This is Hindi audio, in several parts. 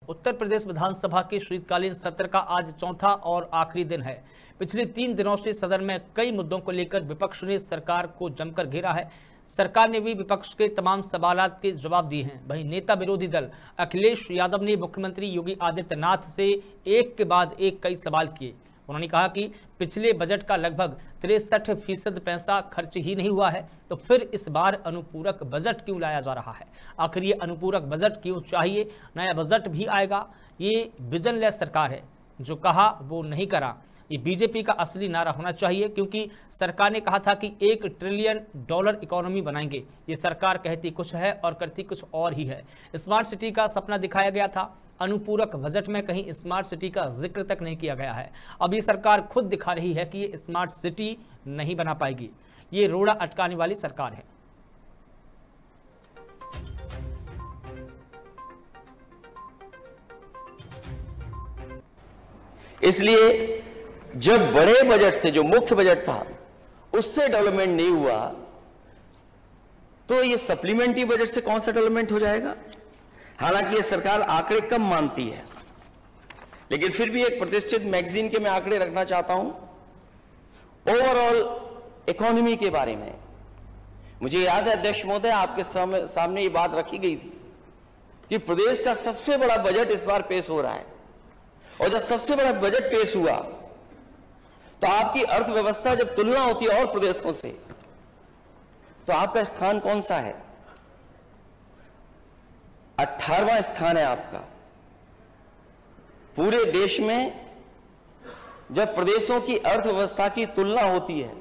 उत्तर प्रदेश विधानसभा के शीतकालीन सत्र का आज चौथा और आखिरी दिन है। पिछले 3 दिनों से सदन में कई मुद्दों को लेकर विपक्ष ने सरकार को जमकर घेरा है। सरकार ने भी विपक्ष के तमाम सवालात के जवाब दिए हैं। वहीं नेता विरोधी दल अखिलेश यादव ने मुख्यमंत्री योगी आदित्यनाथ से एक के बाद एक कई सवाल किए। उन्होंने कहा कि पिछले बजट का लगभग 63% पैसा खर्च ही नहीं हुआ है, तो फिर इस बार अनुपूरक बजट क्यों लाया जा रहा है? आखिर ये अनुपूरक बजट क्यों चाहिए? नया बजट भी आएगा। ये विजनलेस सरकार है, जो कहा वो नहीं करा। ये बीजेपी का असली नारा होना चाहिए, क्योंकि सरकार ने कहा था कि $1 ट्रिलियन इकोनॉमी बनाएंगे। ये सरकार कहती कुछ है और करती कुछ और ही है। स्मार्ट सिटी का सपना दिखाया गया था, अनुपूरक बजट में कहीं स्मार्ट सिटी का जिक्र तक नहीं किया गया है। अब ये सरकार खुद दिखा रही है कि ये स्मार्ट सिटी नहीं बना पाएगी। ये रोड़ा अटकाने वाली सरकार है। इसलिए जब बड़े बजट से, जो मुख्य बजट था, उससे डेवलपमेंट नहीं हुआ, तो ये सप्लीमेंट्री बजट से कौन सा डेवलपमेंट हो जाएगा? हालांकि ये सरकार आंकड़े कम मानती है, लेकिन फिर भी एक प्रतिष्ठित मैगजीन के मैं आंकड़े रखना चाहता हूं ओवरऑल इकोनॉमी के बारे में। मुझे याद है अध्यक्ष महोदय, आपके सामने ये बात रखी गई थी कि प्रदेश का सबसे बड़ा बजट इस बार पेश हो रहा है, और जब सबसे बड़ा बजट पेश हुआ तो आपकी अर्थव्यवस्था जब तुलना होती है और प्रदेशों से, तो आपका स्थान कौन सा है? 18वां स्थान है आपका। पूरे देश में जब प्रदेशों की अर्थव्यवस्था की तुलना होती है,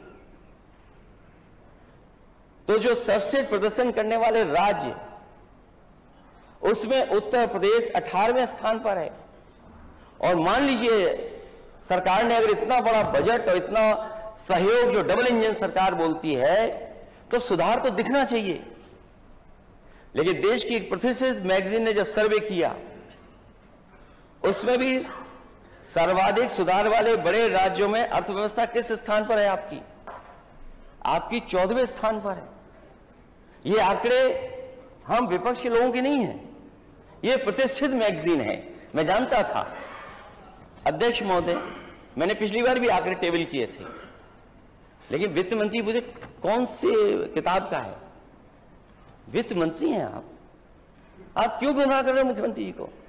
तो जो सबसे प्रदर्शन करने वाले राज्य, उसमें उत्तर प्रदेश 18वें स्थान पर है। और मान लीजिए सरकार ने अगर इतना बड़ा बजट और इतना सहयोग, जो डबल इंजन सरकार बोलती है, तो सुधार तो दिखना चाहिए। लेकिन देश की एक प्रतिष्ठित मैगजीन ने जब सर्वे किया, उसमें भी सर्वाधिक सुधार वाले बड़े राज्यों में अर्थव्यवस्था किस स्थान पर है? आपकी 14वें स्थान पर है। ये आंकड़े हम विपक्ष के लोगों के नहीं हैं, ये प्रतिष्ठित मैगजीन है। मैं जानता था अध्यक्ष महोदय, मैंने पिछली बार भी आंकड़े टेबल किए थे, लेकिन वित्त मंत्री मुझे कौन से किताब का है? वित्त मंत्री हैं आप क्यों गुमराह कर रहे हो मुख्यमंत्री जी को?